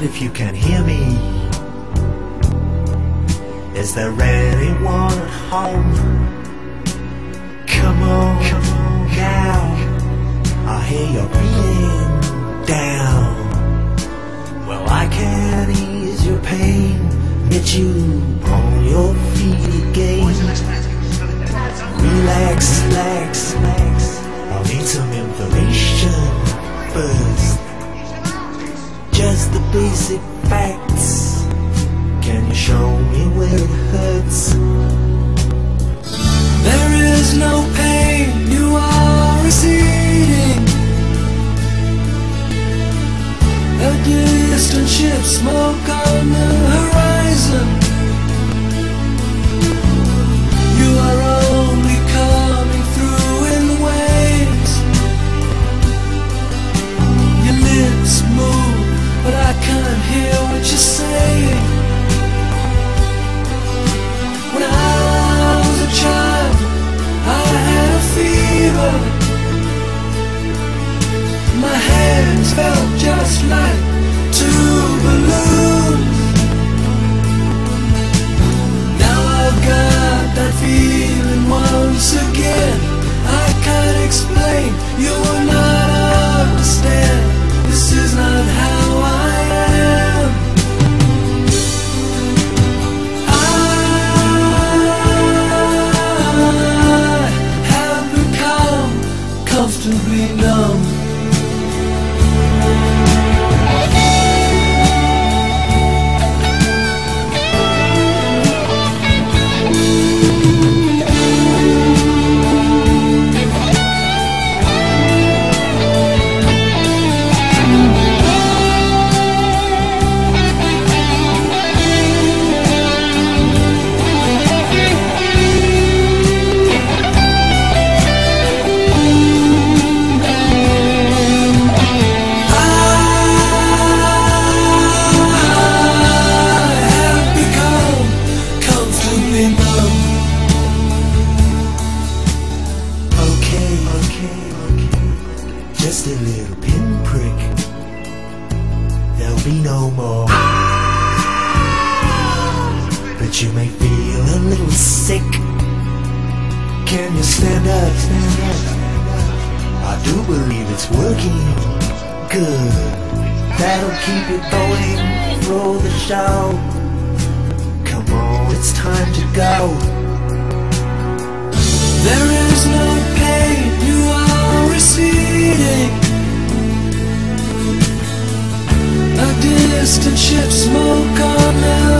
if you can hear me. Is there anyone at home? Come on now, I hear you're breathing down. Well, I can ease your pain, get you on your feet again. Relax, relax, relax. I'll need some information first. Just the basic facts. Can you show me where it hurts? There is no pain, you are receding. A distant ship, smoke on the horizon. You are only coming through in waves. Your lips move, but I can't hear what you're saying. When I was a child, I had a fever. My hands felt just like two balloons. Now I've got that feeling once again. I can't explain, you will not understand. This is not how I am. I have become comfortably numb. Just a little pinprick, there'll be no more. But you may feel a little sick. Can you stand up, stand up? I do believe it's working good. That'll keep you going through the show. Come on, it's time to go. There is no pain, you are receding. A distant ship, smoke on the